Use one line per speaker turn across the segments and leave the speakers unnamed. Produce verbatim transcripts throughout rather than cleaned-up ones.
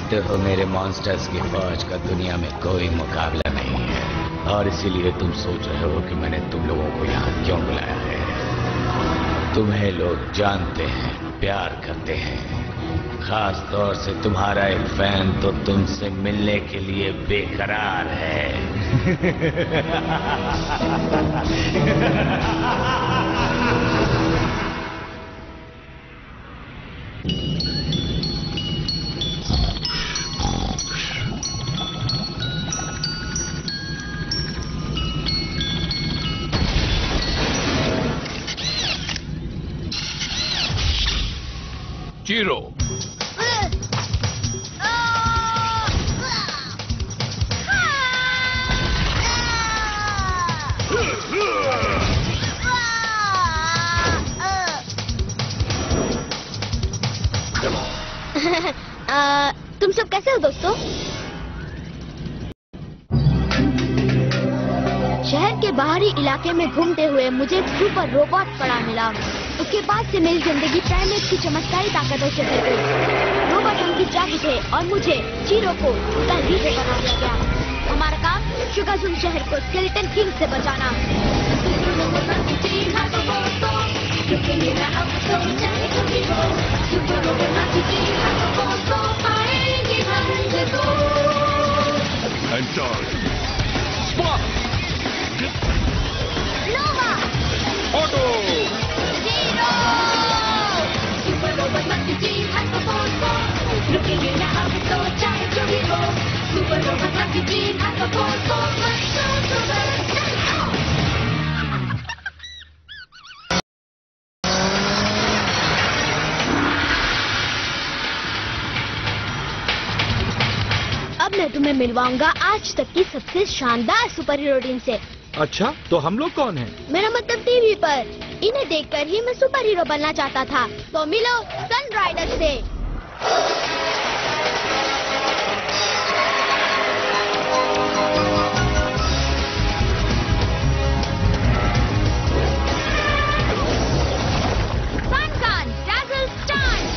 जानते हो मेरे मॉन्स्टर्स की फौज का दुनिया में कोई मुकाबला नहीं है, और इसीलिए तुम सोच रहे हो कि मैंने तुम लोगों को यहाँ क्यों बुलाया है। तुम्हें लोग जानते हैं, प्यार करते हैं, खास तौर से तुम्हारा एक फैन तो तुमसे मिलने के लिए बेकरार है।
जीरो
आ, तुम सब कैसे हो दोस्तों? शहर के बाहरी इलाके में घूमते हुए मुझे एक सुपर रोबोट पड़ा मिला। उसके बाद से मेरी जिंदगी प्राइमेट की चमत्कारी ताकतों से भर गई। रोबोट उनकी जाग उठे और मुझे चीरो को उसका लीडर बना दिया गया। हमारा काम शुगाजुम शहर को स्केलेटन किंग से बचाना।
Enter spot
Nova
Otto
zero super robot मस्ती team has the force looking in the house so giant to be born super robot masti team has the force let's go super अब मैं तुम्हें मिलवाऊंगा आज तक की सबसे शानदार सुपर हीरो टीम से।
अच्छा, तो हम लोग कौन हैं?
मेरा मतलब टीवी पर। इन्हें देखकर ही मैं सुपर हीरो बनना चाहता था। तो मिलो सन राइडर से। Fun gun dazzle stun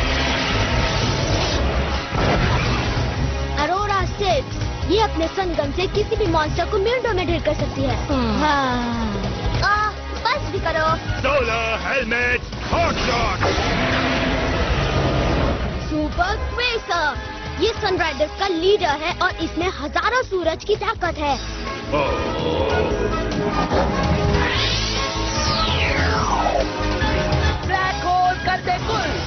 aurora six ये अपने सनगन से किसी भी मॉन्स्टर को मिनटों में ढेर कर सकती है। हाँ। आ, बस भी करो।
Solar helmet hot shot
super quasar ये सनराइडर्स का लीडर है और इसमें हजारों सूरज की ताकत है। ब्लैक होल कर दे कुल।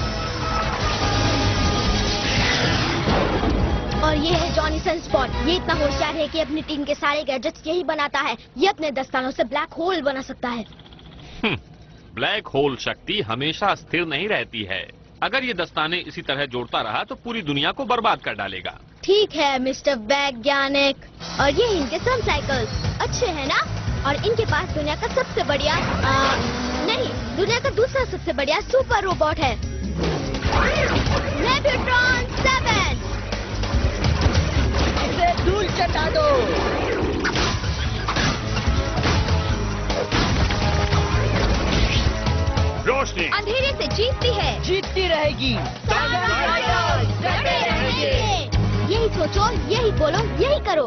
और ये है जॉनी सनस्पॉट। ये इतना होशियार है कि अपनी टीम के सारे गैजेट्स यही बनाता है। ये अपने दस्तानों से ब्लैक होल बना सकता है।
ब्लैक होल शक्ति हमेशा स्थिर नहीं रहती है। अगर ये दस्ताने इसी तरह जोड़ता रहा तो पूरी दुनिया को बर्बाद कर डालेगा।
ठीक है मिस्टर वैज्ञानिक। और ये इनके सन साइकिल्स अच्छे हैं ना? और इनके पास दुनिया का सबसे बढ़िया आ, नहीं दुनिया का दूसरा सबसे बढ़िया सुपर रोबोट है नेब्यूट्रॉन सेवन। इसे धूल चटा दो।
रोशनी
अंधेरे से जीतती है, जीतती रहेगी। यही सोचो, यही बोलो, यही करो।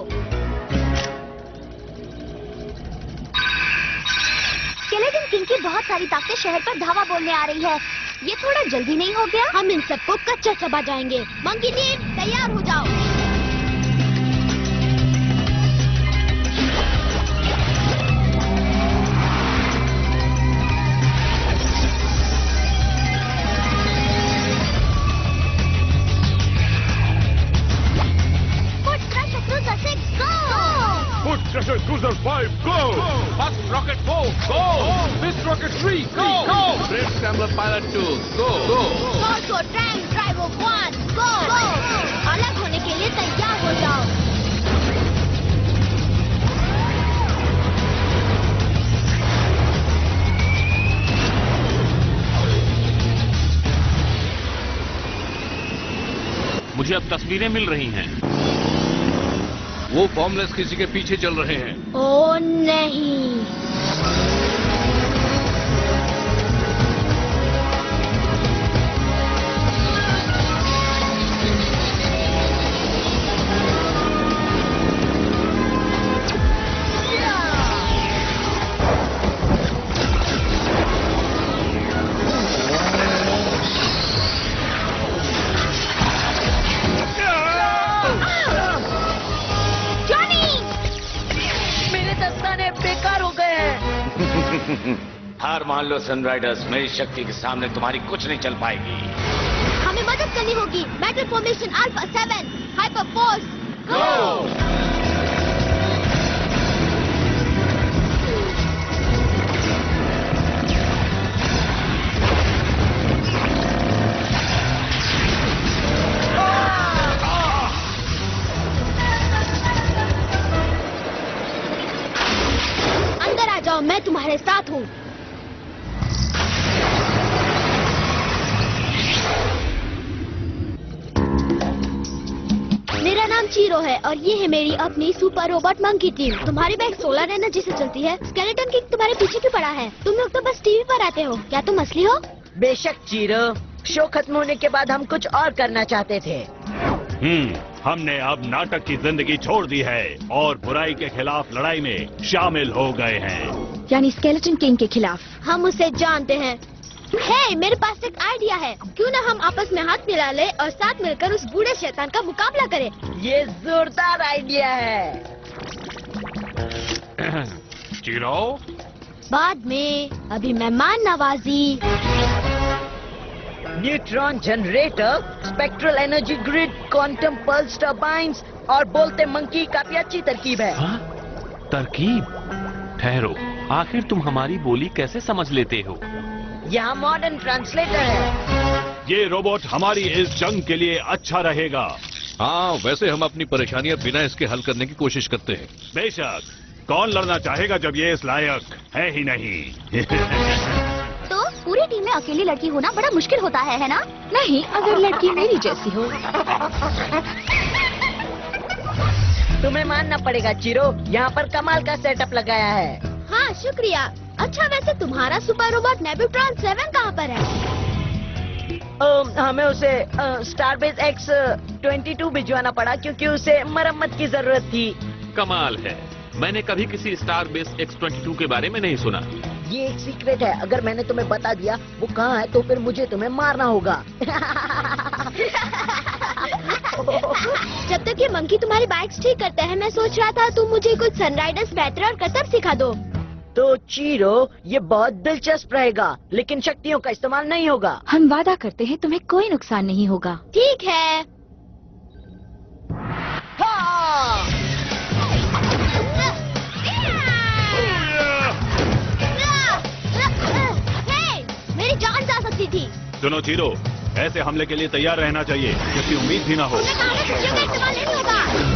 स्केलेटन किंग की बहुत सारी ताकतें शहर पर धावा बोलने आ रही है। ये थोड़ा जल्दी नहीं हो गया? हम इन सबको कच्चा चबा जाएंगे। मंकी टीम तैयार हो जाओ।
Crusher Cruiser five, go!
Bus Rocket four, go!
Fist Rocket three,
Go!
go!
Brave Scrambler Pilot two, go!
Go!
Torso Tank Driver one, go! अलग होने के लिए तैयार हो जाओ।
मुझे अब तस्वीरें मिल रही हैं।
वो बॉम्बलेस किसी के पीछे चल रहे हैं।
ओ नहीं।
मान लो सनराइडर्स, मेरी शक्ति के सामने तुम्हारी कुछ नहीं चल पाएगी।
हमें मदद करनी होगी। Metal formation alpha seven, hyper force, go! अंदर आ जाओ, मैं तुम्हारे साथ हूँ। मेरा नाम चीरो है और ये है मेरी अपनी सुपर रोबोट मंकी टीम। तुम्हारी बाइक सोलर एनर्जी से चलती है। स्केलेटन किंग तुम्हारे पीछे क्यों पड़ा है? तुम लोग तो बस टीवी पर आते हो। क्या तुम असली हो?
बेशक चीरो, शो खत्म होने के बाद हम कुछ और करना चाहते थे।
हम्म, हमने अब नाटक की जिंदगी छोड़ दी है और बुराई के खिलाफ लड़ाई में शामिल हो गए हैं।
यानी स्केलेटन किंग के खिलाफ? हम उसे जानते हैं। हे, मेरे पास एक आइडिया है। क्यों ना हम आपस में हाथ मिला ले और साथ मिलकर उस बूढ़े शैतान का मुकाबला करें।
ये जोरदार आइडिया है।
चीरो,
बाद में, अभी मेहमान नवाजी।
Neutron generator, spectral energy grid, quantum pulse turbines और बोलते मंकी काफी अच्छी तरकीब है।
हाँ? तरकीब? ठहरो, आखिर तुम हमारी बोली कैसे समझ लेते हो?
यहाँ मॉडर्न ट्रांसलेटर है।
ये रोबोट हमारी इस जंग के लिए अच्छा रहेगा।
हाँ, वैसे हम अपनी परेशानियां बिना इसके हल करने की कोशिश करते हैं।
बेशक, कौन लड़ना चाहेगा जब ये इस लायक है ही नहीं।
तो पूरी टीम में अकेली लड़की होना बड़ा मुश्किल होता है, है ना? नहीं, अगर लड़की मेरी जैसी हो।
तुम्हें मानना पड़ेगा चीरो, यहाँ पर कमाल का सेटअप लगाया है।
हाँ, शुक्रिया। अच्छा, वैसे तुम्हारा सुपर रोबोट नेबुट्रॉन सेवन कहाँ पर है?
आ, हमें उसे स्टारबेस एक्स ट्वेंटी टू भिजवाना पड़ा क्योंकि उसे मरम्मत की जरूरत थी।
कमाल है, मैंने कभी किसी star base X twenty two के बारे में नहीं सुना।
ये एक सीक्रेट है। अगर मैंने तुम्हें बता दिया वो कहाँ है तो फिर मुझे तुम्हें मारना होगा।
जब तक ये मंकी तुम्हारी बाइक्स ठीक करते हैं, मैं सोच रहा था तुम मुझे कुछ सनराइडर्स बेहतर और करतब सिखा दो।
तो चीरो, ये बहुत दिलचस्प रहेगा, लेकिन शक्तियों का इस्तेमाल नहीं होगा।
हम वादा करते हैं तुम्हें कोई नुकसान नहीं होगा। ठीक है।
हाँ!
हे, मेरी जान जा सकती थी।
सुनो चीरो, ऐसे हमले के लिए तैयार रहना चाहिए क्योंकि उम्मीद भी ना हो।
तुमने कहा था खुशियों का इस्तेमाल नहीं होगा।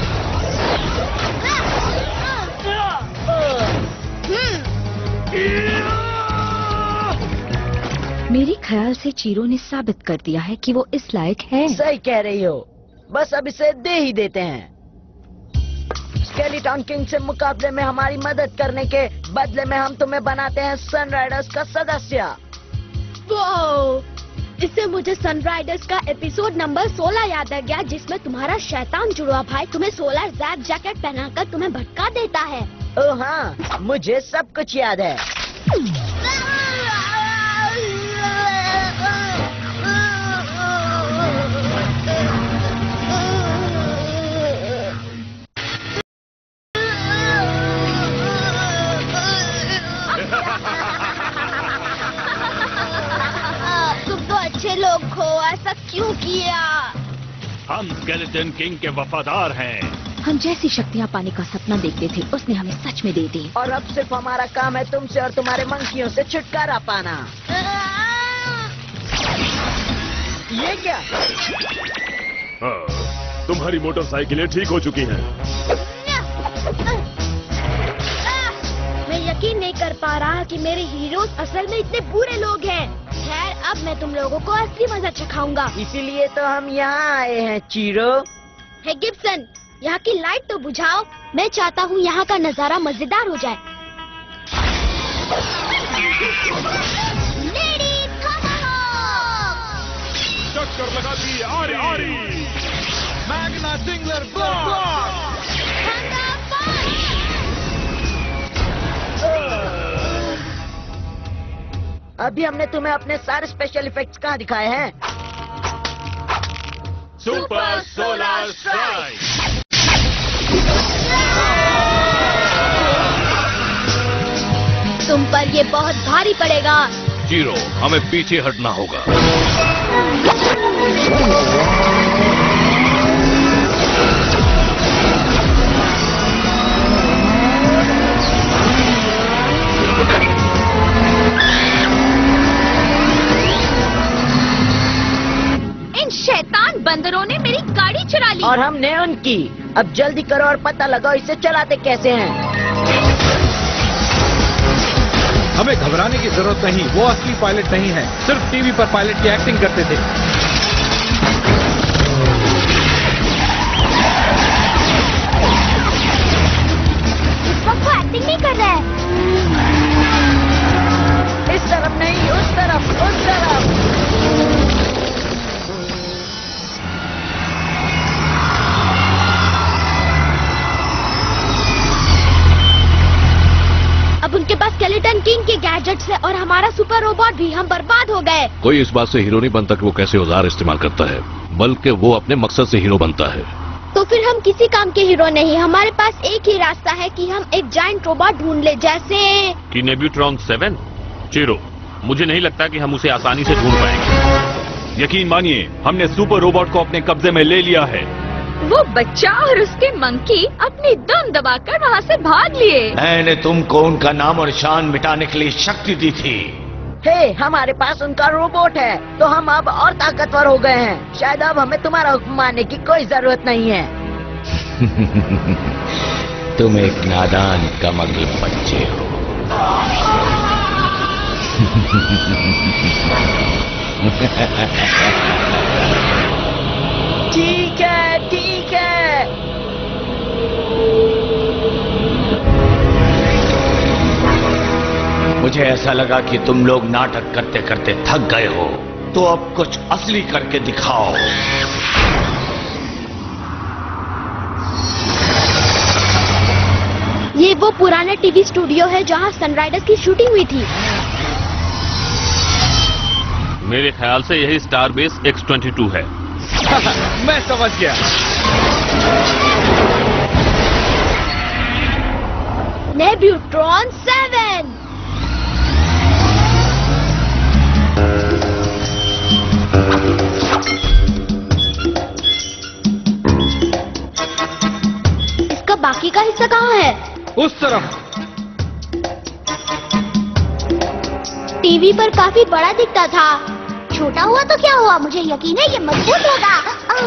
मेरे ख्याल से चीरो ने साबित कर दिया है कि वो इस लायक है।
सही कह रही हो, बस अब इसे दे ही देते हैं। स्केलेटन किंग से मुकाबले में हमारी मदद करने के बदले में हम तुम्हें बनाते हैं सनराइडर्स का सदस्य।
वो, इससे मुझे सनराइडर्स का एपिसोड नंबर सोलह याद आ गया, जिसमें तुम्हारा शैतान जुड़वा भाई तुम्हें सोलर जैक जैकेट पहनाकर तुम्हें भटका देता है।
ओह हाँ, मुझे सब कुछ याद है।
तुम तो अच्छे लोग हो, ऐसा क्यों किया?
हम स्केलेटन किंग के वफादार हैं।
हम जैसी शक्तियाँ पाने का सपना देखते थे, उसने हमें सच में दे दी।
और अब सिर्फ हमारा काम है तुमसे और तुम्हारे मंकियों से छुटकारा पाना। ये क्या?
हाँ, तुम्हारी मोटरसाइकिलें ठीक हो चुकी हैं।
मैं यकीन नहीं कर पा रहा कि मेरे हीरोज असल में इतने बुरे लोग हैं। खैर, अब मैं तुम लोगों को असली मजा चखाऊंगा।
इसीलिए तो हम यहाँ आए हैं चीरो।
हे गिब्सन, यहाँ की लाइट तो बुझाओ। मैं चाहता हूँ यहाँ का नजारा मजेदार हो जाए।
टक्कर लगाती आरी आरी। Magna singular block.
अभी हमने तुम्हें अपने सारे स्पेशल इफेक्ट्स कहाँ दिखाए हैं?
Super solar strike.
तो तुम पर ये बहुत भारी पड़ेगा।
जीरो, हमें पीछे हटना होगा।
इन शैतान बंदरों ने मेरी गाड़ी चुरा ली।
और हमने उनकी। अब जल्दी करो और पता लगाओ इसे चलाते कैसे हैं।
हमें घबराने की जरूरत नहीं, वो असली पायलट नहीं है, सिर्फ टीवी पर पायलट की एक्टिंग करते थे।
इस वक्त वो एक्टिंग नहीं कर रहा है।
इस तरफ नहीं, उस तरफ, उस तरफ।
अब उनके पास स्केलेटन किंग के गैजेट्स है और हमारा सुपर रोबोट भी। हम बर्बाद हो गए।
कोई इस बात से हीरो नहीं बनता कि वो कैसे औजार इस्तेमाल करता है, बल्कि वो अपने मकसद से हीरो बनता है।
तो फिर हम किसी काम के हीरो नहीं। हमारे पास एक ही रास्ता है कि हम एक जायंट रोबोट ढूंढ ले, जैसे
कि नेब्यूट्रॉन सेवन। जीरो, मुझे नहीं लगता कि हम उसे आसानी से ढूंढ पाएंगे।
यकीन मानिए, हमने सुपर रोबोट को अपने कब्जे में ले लिया है।
वो बच्चा और उसके मंकी अपनी दम दबाकर वहाँ से भाग लिए।
मैंने तुमको उनका नाम और शान मिटाने के लिए शक्ति दी थी।
हे, हमारे पास उनका रोबोट है, तो हम अब और ताकतवर हो गए हैं। शायद अब हमें तुम्हारा हुक्म मानने की कोई जरूरत नहीं है।
तुम एक नादान कमल बच्चे हो।
ठीक है, ठीक है।
मुझे ऐसा लगा कि तुम लोग नाटक करते करते थक गए हो, तो अब कुछ असली करके दिखाओ।
ये वो पुराना टीवी स्टूडियो है जहाँ सनराइजर्स की शूटिंग हुई थी।
मेरे ख्याल से यही स्टारबेस एक्स ट्वेंटी टू है।
मैं समझ गया।
नेब्यूट्रॉन सेवन। इसका बाकी का हिस्सा कहाँ है?
उस तरफ।
टीवी पर काफी बड़ा दिखता था। छोटा हुआ तो क्या हुआ, मुझे यकीन है ये मजबूत होगा।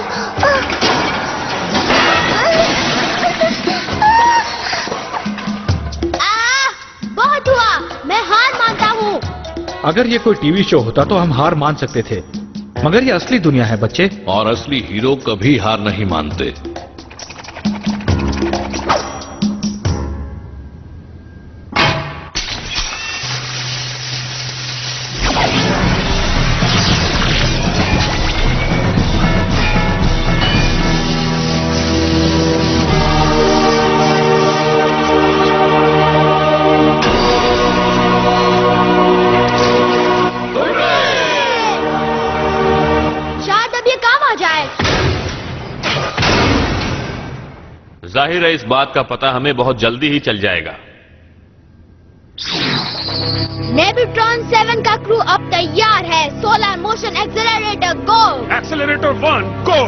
आ, बहुत हुआ, मैं हार मानता हूँ।
अगर ये कोई टीवी शो होता तो हम हार मान सकते थे, मगर ये असली दुनिया है बच्चे।
और असली हीरो कभी हार नहीं मानते।
जाहिर है इस बात का पता हमें बहुत जल्दी ही चल जाएगा।
नेब्यूट्रॉन सेवन का क्रू अब तैयार है। Solar motion accelerator go.
Accelerator one go.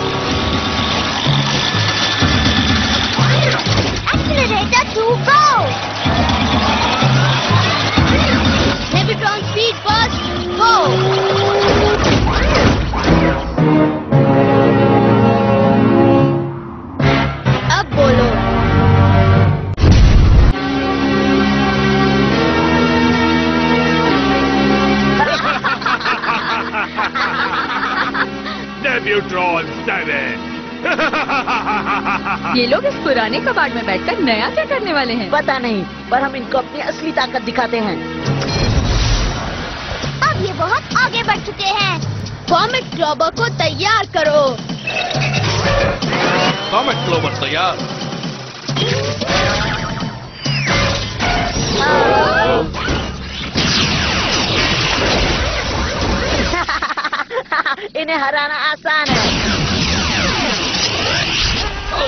Accelerator two go. नेब्यूट्रॉन स्पीड बर्स्ट गो। बोलो।
नेब्यूट्रॉन सेवन।
ये लोग इस पुराने कबाड़ में बैठकर नया क्या करने वाले हैं?
पता नहीं, पर हम इनको अपनी असली ताकत दिखाते हैं।
अब ये बहुत आगे बढ़ चुके हैं। कॉमेट क्लॉबर को तैयार करो।
कॉमेट क्लॉबर तैयार।
इन्हें हराना आसान है।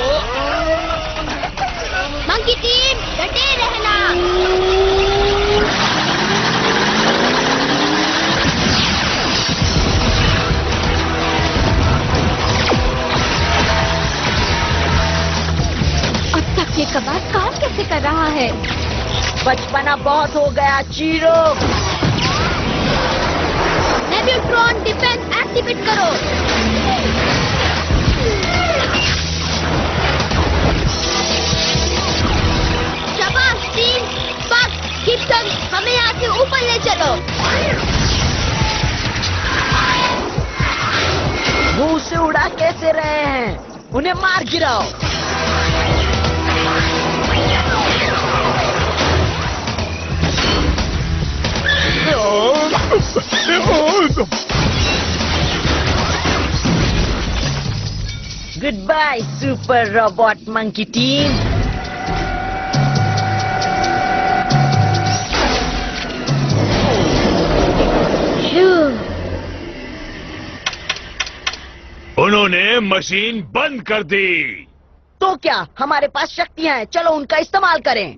मंकी टीम डटे रहना।
बचपना बहुत हो गया चीरो।
नेब्यूट्रॉन डिफेंस एक्टिवेट करो। शाबाश टीम। बग, गिब्सन, हमें यहाँ से ऊपर ले चलो।
मुंह से उड़ा कैसे रहे हैं? उन्हें मार गिराओ। Good bye super robot monkey team.
उन्होंने मशीन बंद कर दी।
तो क्या हमारे पास शक्तियां हैं, चलो उनका इस्तेमाल करें।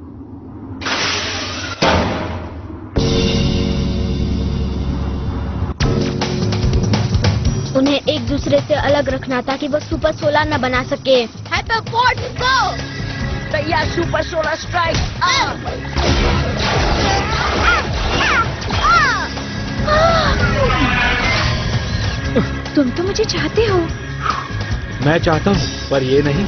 उन्हें एक दूसरे से अलग रखना ताकि वो सुपर सोलर न बना सके। Hyper force go.
तैयार सुपर सोलर स्ट्राइक।
तुम तो मुझे चाहते हो।
मैं चाहता हूँ पर ये नहीं।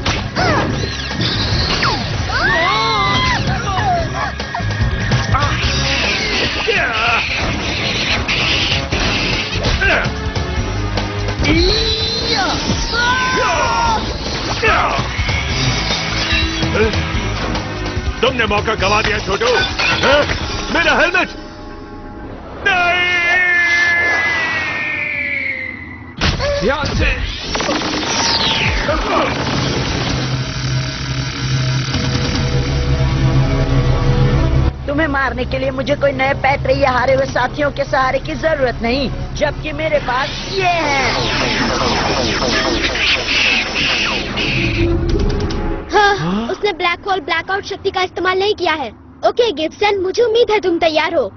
तुमने मौका गवा दिया छोटू। मेरा हेलमेट नहीं।
यहाँ से।
तुम्हें मारने के लिए मुझे कोई नए पैटरे या हारे हुए साथियों के सहारे की जरूरत नहीं, जबकि मेरे पास ये है।
हाँ, उसने ब्लैक होल ब्लैकआउट शक्ति का इस्तेमाल नहीं किया है। ओके गिब्सन, मुझे उम्मीद है तुम तैयार हो।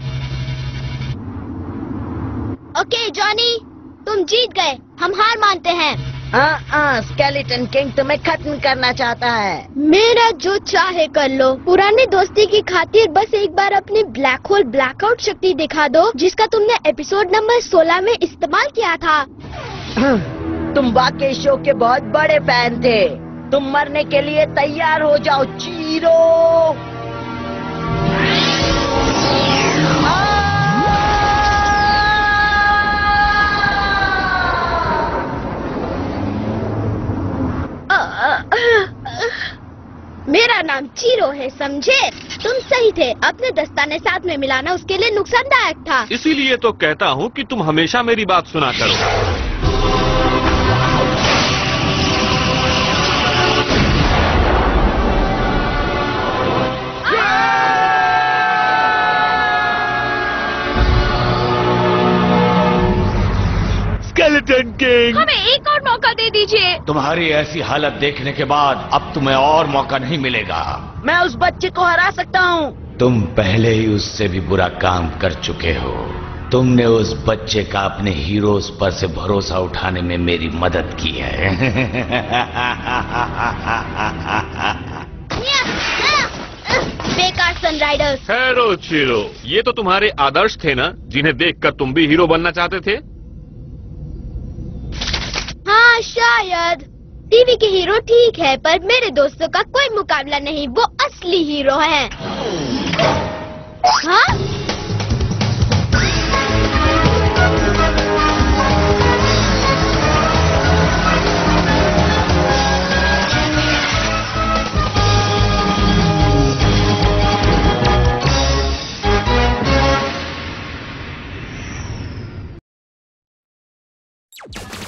ओके जॉनी, तुम जीत गए, हम हार मानते हैं।
हाँ हाँ, स्केलेटन किंग तुम्हें खत्म करना चाहता है।
मेरा जो चाहे कर लो। पुरानी दोस्ती की खातिर बस एक बार अपनी ब्लैक होल ब्लैकआउट शक्ति दिखा दो, जिसका तुमने एपिसोड नंबर सोलह में इस्तेमाल किया था।
तुम वाकई शो के बहुत बड़े फैन थे। तुम मरने के लिए तैयार हो जाओ चीरो।
मेरा नाम चीरो है, समझे? तुम सही थे, अपने दस्ताने साथ में मिलाना उसके लिए नुकसानदायक था।
इसीलिए तो कहता हूँ कि तुम हमेशा मेरी बात सुना करो।
स्केलेटन किंग,
हमें एक और मौका दे दीजिए।
तुम्हारी ऐसी हालत देखने के बाद अब तुम्हें और मौका नहीं मिलेगा।
मैं उस बच्चे को हरा सकता हूँ।
तुम पहले ही उससे भी बुरा काम कर चुके हो। तुमने उस बच्चे का अपने हीरोज पर से भरोसा उठाने में मेरी मदद की है।
बेकार सनराइडर्स।
ठहरो चीरो, ये तो तुम्हारे आदर्श थे ना, जिन्हें देखकर तुम भी हीरो बनना चाहते थे।
हाँ शायद। टीवी के हीरो ठीक है, पर मेरे दोस्तों का कोई मुकाबला नहीं, वो असली हीरो हैं। हाँ?
you